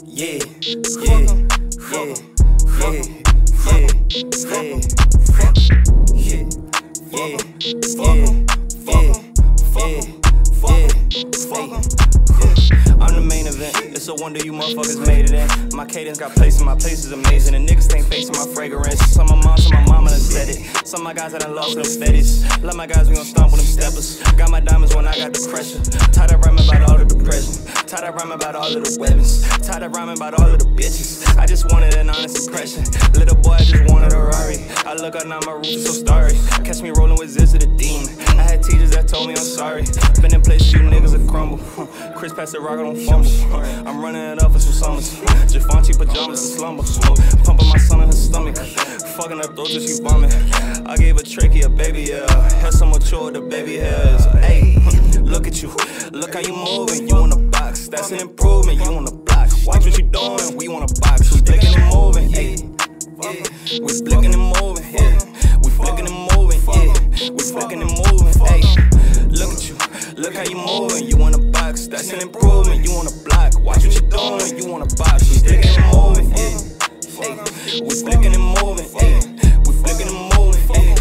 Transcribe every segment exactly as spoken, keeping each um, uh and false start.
yeah, yeah, yeah, yeah, yeah, yeah, yeah, yeah, yeah, yeah, yeah, I'm the main event, it's a wonder you motherfuckers made it in. My cadence got placed in my place is amazing. And niggas ain't facing my fragrance. Some of my moms and my mama done said it. Some of my guys I done lost them steadies. Love my guys, we gon' stomp with them steppers. Got my diamonds when I got the pressure. Tired of rhyming about all the depression. Tired of rhyming about all of the weapons. Tired of rhyming about all of the bitches. I just wanted an honest impression. Little boy, I just wanted a Rari. I look up now, my roof is so starry. Catch me rolling with Zizzy the demon. I had teachers that told me I'm sorry. Been in places you niggas will crumble. Chris passed the rock, I don't fumble. I'm running it up for some summers. Jafanchi pajamas and slumber. Pumping my son in her stomach. Fucking her throat till she vomit. I gave a trachea, baby, yeah. Hair so mature, the baby hairs. Ayy, look at you. Look how you moving. You in a box. That's an improvement. You on the block. Watch what you doing. We want a box. We blinking and moving. Ayy, yeah. We blinking and moving. Yeah. We flicking and moving. Yeah. We flicking and moving. Ayy, look at you. Look how you moving. You in a box. That's an improvement. You on the block. Watch what you doing. You on a box. We blinking and moving. Yeah. Ay, we flicking and moving, ay, we flicking and moving, ay,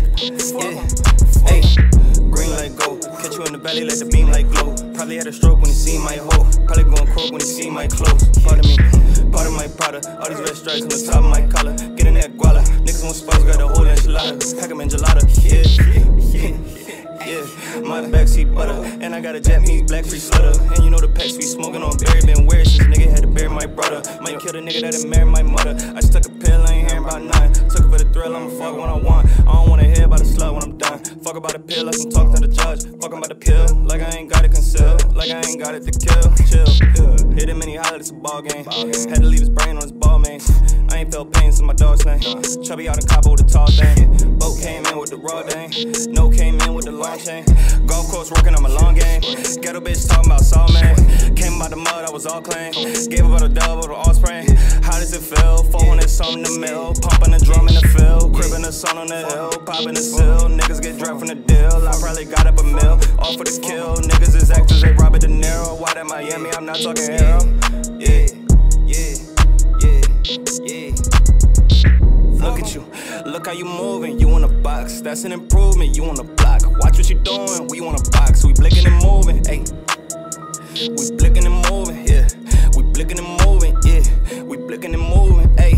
yeah, ay, green like gold, catch you in the valley, let the beam like glow. Probably had a stroke when he seen my hoe, probably gon' croak when he see my clothes. Pardon me, part of my Prada, all these red stripes on the top of my collar. Get in that guala, niggas want spice, got a whole enchilada, pack them in gelada, yeah, yeah, yeah. My backseat butter, and I got a Japanese black free sweater. And you know the packs we smoking on Barry been weird since nigga had to bury my brother. Might kill the nigga that had married my mother. I just took a pill, I ain't hearing about none. Took it for the thrill, I'ma fuck when I want. I don't wanna hear about a slut when I'm done. Fuck about a pill, like I'm talking to the judge. Fuck about the pill, like I ain't got it concealed. Like I ain't got it to kill, chill. Yeah. Hit him and he hollered, it's a ball game. Had to leave his brain on his ball mains. I ain't felt pain since my dog slain. Chubby out in Cabo with a tall thing. Boat came in with the raw dang. No came in with the long chain. Golf course working on my long game. Ghetto bitch talking about saw man. Came about the mud, I was all clean. Gave about a dub with an all spring. How does it feel? four hundred something in the mill. Pumping the drum in the field. Cribbing the sun on the hill. Popping the seal. Niggas get dropped from the deal. I probably got up a mill. All for the kill. Niggas is actors, they Robert De Niro. Why that Miami? I'm not talking hero. Yeah, yeah, yeah, yeah. Look at you, look how you moving, you in a box, that's an improvement, you on the block, watch what you doing, we on a box, we blinking and moving, ayy, we blinking and moving, yeah, we blinking and moving, yeah, we blinking and moving, ayy.